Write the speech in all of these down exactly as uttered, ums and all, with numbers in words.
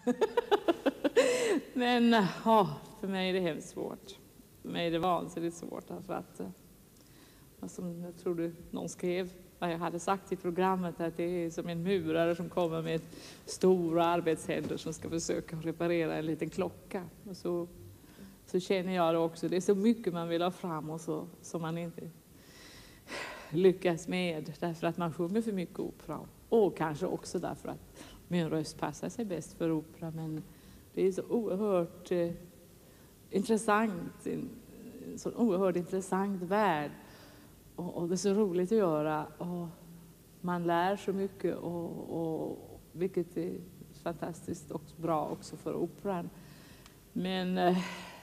Men ja, för mig är det hemskt svårt. För mig är det vansinnigt svårt därför att, som jag tror du, någon skrev, vad jag hade sagt i programmet, att det är som en murare som kommer med stora arbetshänder som ska försöka reparera en liten klocka. Och så, så känner jag det också. Det är så mycket man vill ha fram och så som man inte lyckas med därför att man sjunger för mycket opera. Och kanske också därför att min röst passar sig bäst för opera. Men det är så oerhört eh, intressant, en så oerhört intressant värld. Och, och det är så roligt att göra. Och man lär så mycket, och, och, vilket är fantastiskt och bra också för operan. Men eh,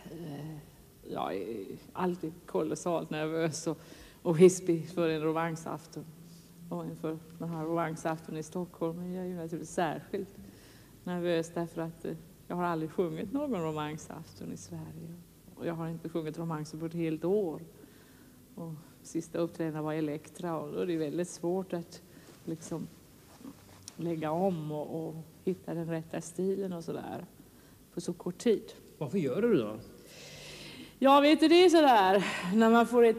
jag är alltid kolossalt nervös och, och hispig för en romansafton. Och inför den här romansafton i Stockholm. Men jag är ju naturligtvis särskilt nervös därför att eh, jag har aldrig sjungit någon romansafton i Sverige. Och jag har inte sjungit romanser på ett helt år. Och sista uppträdanden var Elektra, och då är det väldigt svårt att liksom lägga om och, och hitta den rätta stilen och sådär på så kort tid. Varför gör du då? Ja, vet du, det är sådär när man får ett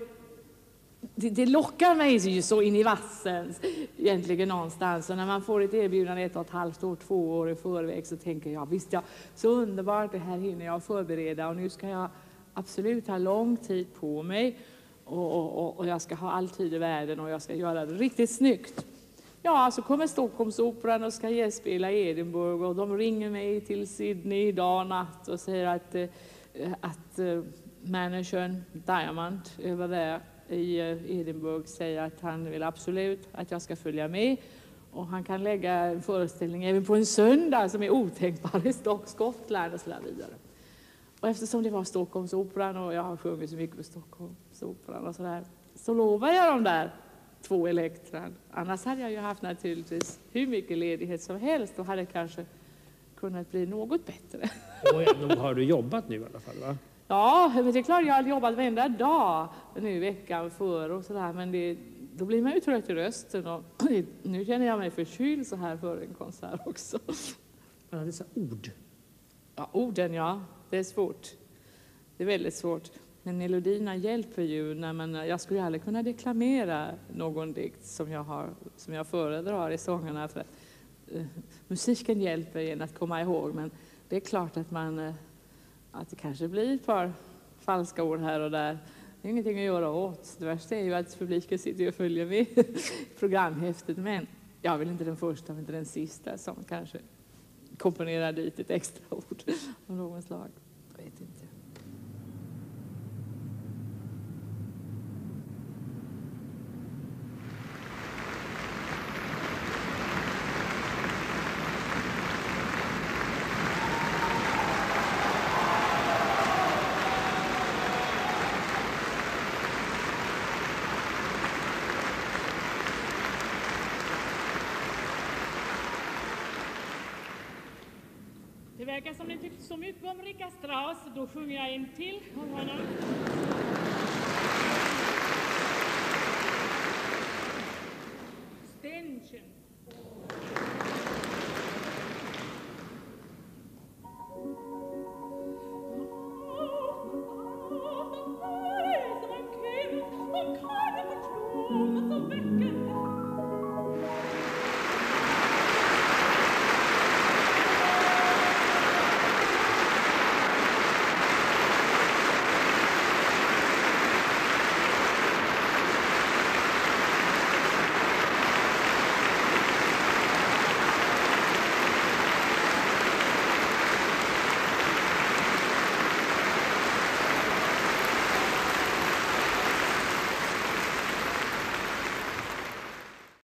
det, det lockar mig ju så in i vassen egentligen någonstans, och när man får ett erbjudande ett och ett halvt år, två år i förväg, så tänker jag, visst ja, så underbart, det här hinner jag förbereda, och nu ska jag absolut ha lång tid på mig. Och, och, och jag ska ha all tid i världen, och jag ska göra det riktigt snyggt. Ja, så kommer Stockholmsoperan och ska gästspela i Edinburgh, och de ringer mig till Sydney idag natt och säger att, att managern Diamond över där i Edinburgh säger att han vill absolut att jag ska följa med. Och han kan lägga en föreställning även på en söndag som är otänkbar i Skottland och så där vidare. Och eftersom det var Stockholmsoperan och jag har sjungit så mycket på Stockholmsoperan och sådär, så lovar jag dem där två Elektran. Annars hade jag ju haft naturligtvis hur mycket ledighet som helst och hade kanske kunnat bli något bättre. Och ändå har du jobbat nu i alla fall, va? Ja, men det är klart jag har jobbat varenda dag nu i veckan för och sådär, men det, då blir man ju trött i rösten, och nu känner jag mig förkyld så här för en konsert också. Alla dessa ord. Ja, orden, ja. Det är svårt. Det är väldigt svårt. Men melodierna hjälper ju. När man, jag skulle aldrig kunna deklamera någon dikt som jag, har, som jag föredrar i sångerna. För, uh, musiken hjälper en att komma ihåg. Men det är klart att, man, uh, att det kanske blir ett par falska ord här och där. Det är ingenting att göra åt. Det värsta är ju att publiken sitter och följer med programhäftet. Men jag är väl inte den första, men inte den sista som kanske komponera dit ett extra ord av någon slag. Jag vet inte. Det verkar som ni tyckte så mycket om Richard Strauss, då sjunger jag in till om honom. Ständchen.